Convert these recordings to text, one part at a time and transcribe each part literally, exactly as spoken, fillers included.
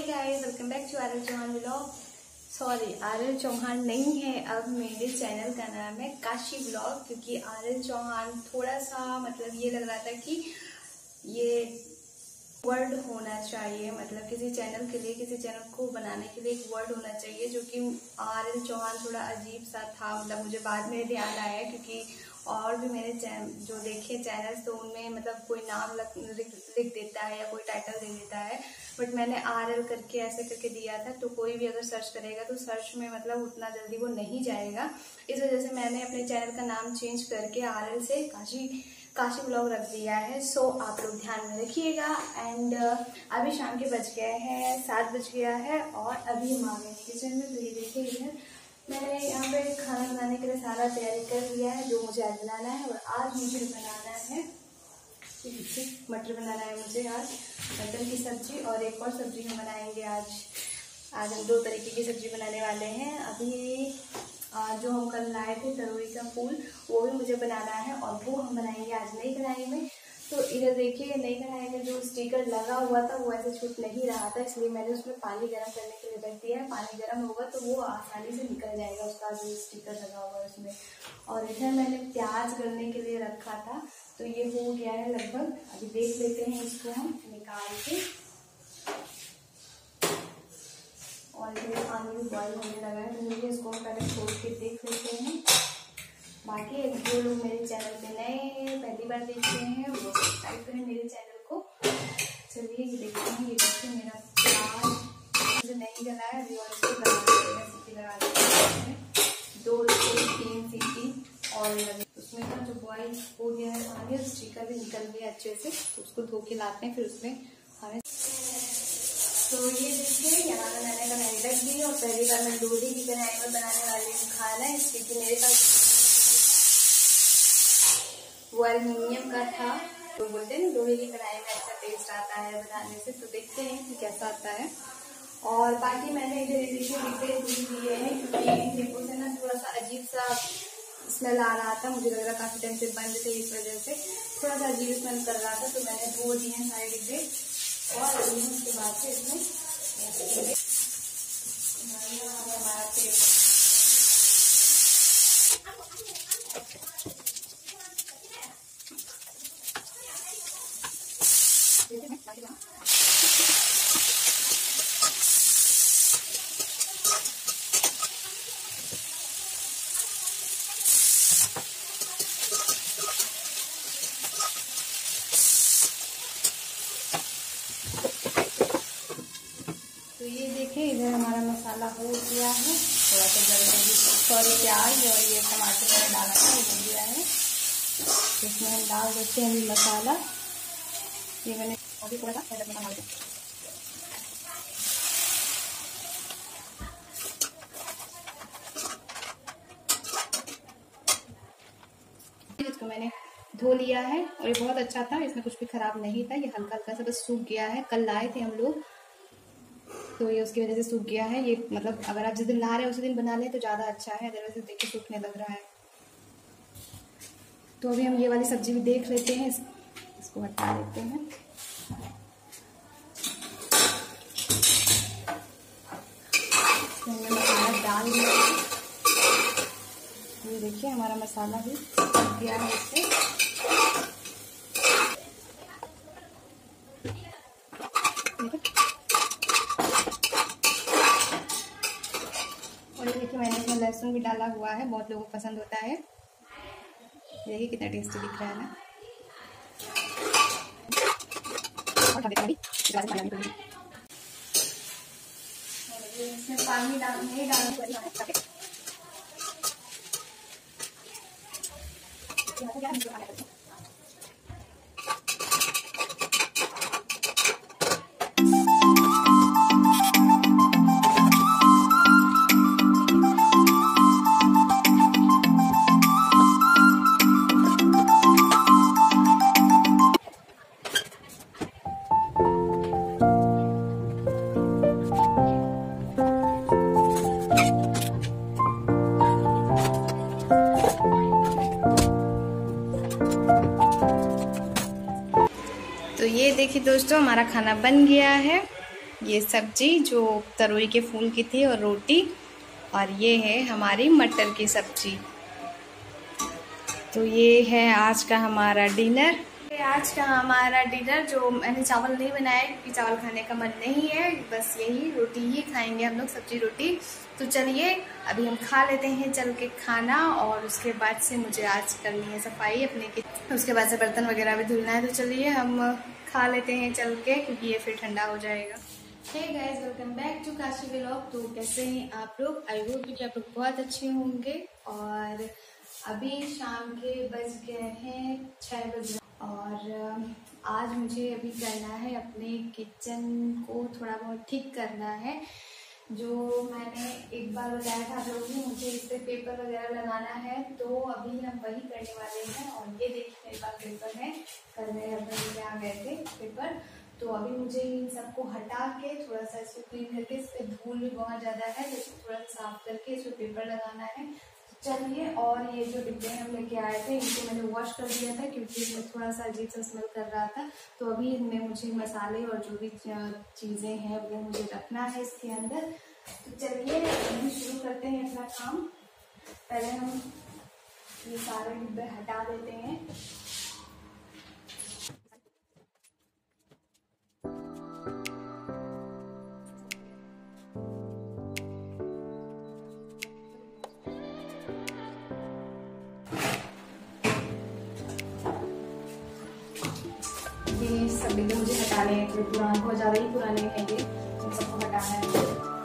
Guys, welcome back to RL Chauhan vlog. Sorry, RL Chauhan नहीं है, अब मेरे चैनल का नाम है काशी व्लॉग, क्योंकि आरएल चौहान थोड़ा सा मतलब ये लग रहा था कि ये वर्ड होना चाहिए, मतलब किसी चैनल के लिए, किसी चैनल को बनाने के लिए एक वर्ड होना चाहिए, जो कि आरएल चौहान थोड़ा अजीब सा था। मतलब मुझे बाद में ध्यान आया, क्योंकि और भी मेरे चैनल जो देखे चैनल्स तो उनमें मतलब कोई नाम लिख देता है या कोई टाइटल दे देता है, बट मैंने आर एल करके ऐसे करके दिया था, तो कोई भी अगर सर्च करेगा तो सर्च में मतलब उतना जल्दी वो नहीं जाएगा। इस वजह से मैंने अपने चैनल का नाम चेंज करके आर एल से काशी काशी ब्लॉग रख दिया है। सो आप लोग ध्यान में रखिएगा। एंड अभी शाम के बज गए हैं, सात बज गया है और अभी हम आ गए किचन में। तो ये देखिए, इधर मैंने यहाँ पे खाना बनाने के लिए सारा तैयारी कर लिया है जो मुझे आज बनाना है। और आज मुझे बनाना है मटर बनाना है मुझे आज, मटर की सब्जी, और एक और सब्जी हम बनाएंगे आज। आज हम दो तरीके की सब्जी बनाने वाले हैं। अभी जो हम कल लाए थे तरोई का फूल, वो भी मुझे बनाना है और वो हम बनाएंगे आज नई कढ़ाई में। तो इधर देखिए, नई कढ़ाई में जो स्टिकर लगा हुआ था वो ऐसे छूट नहीं रहा था, इसलिए मैंने उसमें पानी गर्म करने के लिए रख दिया है। पानी गर्म होगा तो वो आसानी से निकल जाएगा उसका जो स्टिकर लगा हुआ है उसमें। और इधर मैंने प्याज करने के लिए रखा था, तो ये हो गया है लगभग। अभी देख लेते हैं इसको हम निकाल के। और ये पानी भी बॉयल होने लगा है, तो मुझे इसको पहले छोड़ के देख लेते हैं। बाकी जो लोग मेरे चैनल पे नए पहली बार देख रहे हैं वो सब्सक्राइब करें मेरे चैनल को। चलिए ये देखते हैं। ये देखिए मेरा प्याज मुझे नहीं गला है अभी, और इसको गला देगा, सीटी लगा देते हैं दो से तीन सीटी। और उसमें का जो बॉयल हो गया है पानी, स्टिकर भी निकल गया अच्छे से, तो उसको धो के लाते हैं फिर उसमें हमें। तो ये देखिए, यहाँ पे मैंने कढ़ाई रख दी और पहली बार मैं लोहे की कढ़ाई में बनाने वाली हूँ खाना, इसलिए कि मेरे पास वो एल्युमिनियम का था। तो बोलते हैं लोहे की कढ़ाई में अच्छा टेस्ट आता है बनाने से, तो देखते हैं कि कैसा आता है। और बाकी मैंने इधर देखिए डिब्बे दूध लिए हैं, क्योंकि डिब्बों से ना थोड़ा सा अजीब सा स्मेल आ रहा था, मुझे लग रहा काफी टाइम से बंद थे, इस वजह से थोड़ा सा अजीब स्मेल कर रहा था। तो मैंने धो दिए हैं सारे डिब्बे, और उसके बाद से इसमें हमारा तेल ये देखिए, इधर हमारा मसाला हो गया है, थोड़ा सा जल्दी सॉरी प्याज और ये टमाटर मैंने डाला था वो हो गया है। इसमें हम डाल देते हैं अभी मसाला। ये मैंने अभी थोड़ा सा मसाला डाल दिया। इसको मैंने धो लिया है और ये बहुत अच्छा था, इसमें कुछ भी खराब नहीं था। ये हल्का हल्का सा बस सूख गया है, कल लाए थे हम लोग तो ये उसकी वजह से सूख गया है। ये मतलब अगर आप जिस दिन ला रहे हैं उसी दिन बना लें तो ज़्यादा अच्छा है, अदरवाइज देखिए सूखने लग रहा है। तो अभी हम ये वाली सब्जी भी देख लेते हैं, इस, इसको हटा लेते हैं। तो हमने मसाला डाल दिया है, ये देखिए हमारा मसाला भी पक गया है इससे। देखिए मैंने इसमें लहसुन भी डाला हुआ है, बहुत लोगों को पसंद होता है। देखिए कितना टेस्टी दिख रहा है ना। इसमें पानी डाल नहीं डालना। तो ये देखिए दोस्तों, हमारा खाना बन गया है। ये सब्जी जो तरोई के फूल की थी और रोटी, और ये है हमारी मटर की सब्जी। तो ये है आज का हमारा डिनर। आज का हमारा डिनर जो मैंने चावल नहीं बनाया क्योंकि चावल खाने का मन नहीं है, बस यही रोटी ही खाएंगे हम लोग, सब्जी रोटी। तो चलिए अभी हम खा लेते हैं चल के खाना, और उसके बाद से मुझे आज करनी है सफाई अपने की, उसके बाद से बर्तन वगैरह भी धुलना है। तो चलिए हम खा लेते हैं चल के, क्योंकि ये फिर ठंडा हो जाएगा। Hey guys, welcome back to Kashi vlog. तो कैसे हैं आप लोग? आई होप कि आप लोग बहुत अच्छे होंगे। और अभी शाम के बज गए हैं छः बजे, और आज मुझे अभी करना है अपने किचन को थोड़ा बहुत ठीक करना है। जो मैंने एक बार बताया था आप लोगों को, मुझे इस पर पेपर वगैरह लगाना है, तो अभी हम वही करने वाले हैं। और ये देखिए मेरे पास पेपर है, कल मेरे हस्बैंड ले आ गए थे पेपर। तो अभी मुझे इन सबको हटा के थोड़ा सा इसको क्लीन करके, इस पर धूल भी बहुत ज़्यादा है, तो इसको थोड़ा सा साफ करके इस पर पेपर लगाना है। चलिए, और ये जो डिब्बे हम लेके आए थे इनको मैंने वॉश कर दिया था, क्योंकि इसमें थोड़ा सा अजीब सा स्मेल कर रहा था। तो अभी इनमें मुझे मसाले और जो भी चीज़ें हैं वो मुझे रखना है इसके अंदर। तो चलिए अभी शुरू करते हैं अपना काम। पहले हम ये सारे डिब्बे हटा देते हैं। ये सब डिब्बे मुझे हटाने हैं, तो पुराने बहुत ज़्यादा ही पुराने हैं ये, इन सबको हटाना है।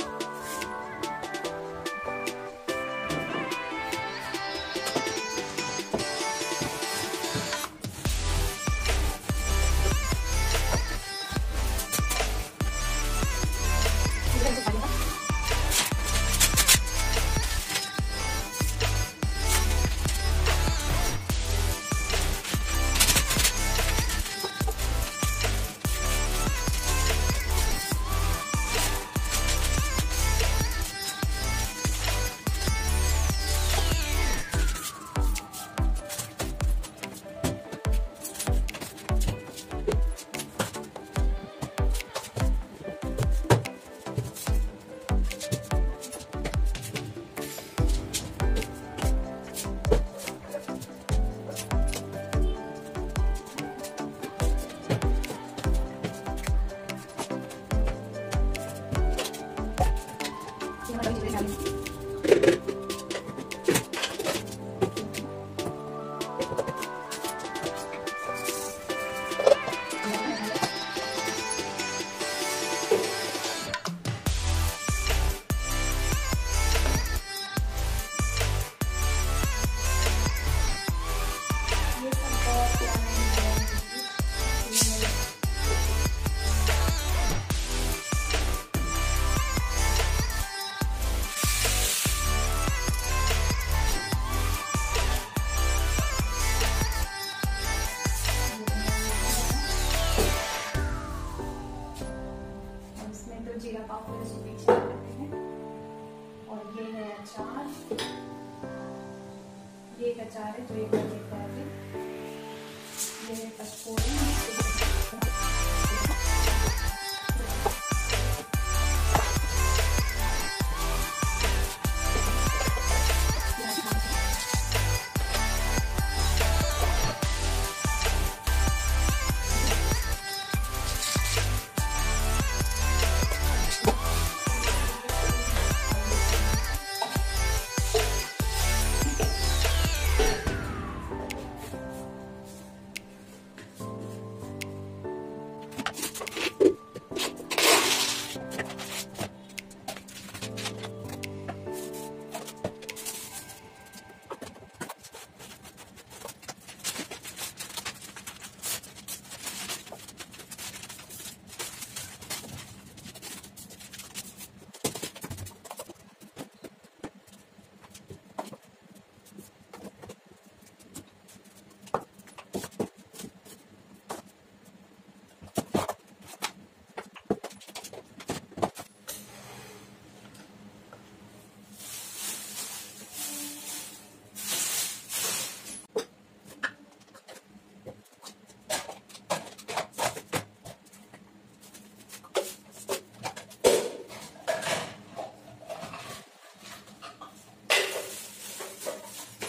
जीरा पाउडर इसको मिक्स करते हैं। और ये है अचार, ये एक अचार है जो एक बार देखा है, ये है पचफोड़न।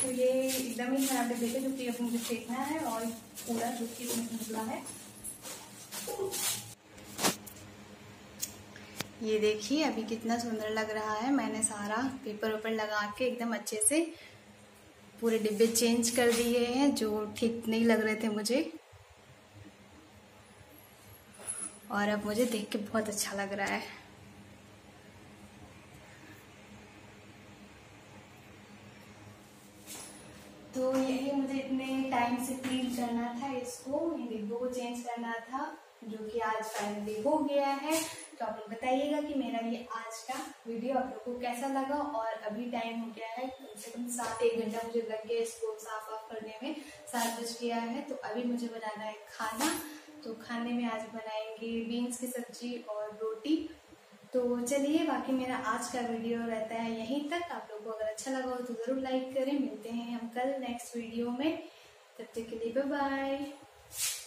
तो ये एकदम ही खराब डिब्बे थे जो कि अब मुझे फेंकना है, और पूरा जो कि इसमें निकला है। ये देखिए अभी कितना सुंदर लग रहा है। मैंने सारा पेपर वेपर लगा के एकदम अच्छे से पूरे डिब्बे चेंज कर दिए हैं जो ठीक नहीं लग रहे थे मुझे, और अब मुझे देख के बहुत अच्छा लग रहा है। तो यही मुझे इतने टाइम से क्लीन करना था इसको, इन डिब्बों को चेंज करना था, जो कि आज फाइनली हो गया है। तो आप लोग बताइएगा कि मेरा ये आज का वीडियो आप लोग को कैसा लगा। और अभी टाइम हो गया है कम से कम सात एक घंटा मुझे लग गया इसको साफ वाफ करने में, सात बज गया है। तो अभी मुझे बनाना है खाना। तो खाने में आज बनाएंगे बीन्स की सब्जी और रोटी। तो चलिए, बाकी मेरा आज का वीडियो रहता है यहीं तक। आप लोगों को अगर अच्छा लगा हो तो जरूर लाइक करें। मिलते हैं हम कल नेक्स्ट वीडियो में, तब तक के लिए बाय बाय।